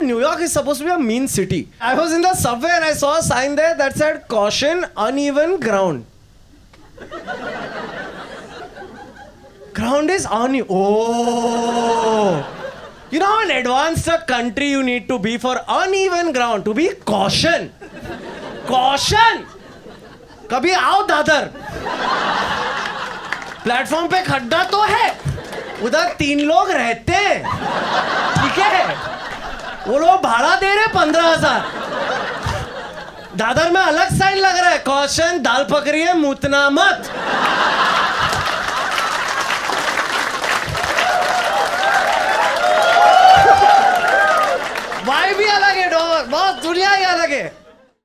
New York is supposed to be a mean city. I was in the subway and I saw a sign there that said, "Caution, uneven ground." Ground is uneven. Oh. You know how in advanced a country you need to be for uneven ground, to be caution. Caution! कभी आओ Dadar. Platform पे खड्डा तो है, उधर 3 लोग रहते हैं, ठीक है? वो लोग भाड़ा दे रहे 15,000. दादर में अलग साइन लग रहा है, कॉशन, दाल पकड़ी है, मुतना मत. वाई भी अलग है, बॉस, दुनिया ही अलग है.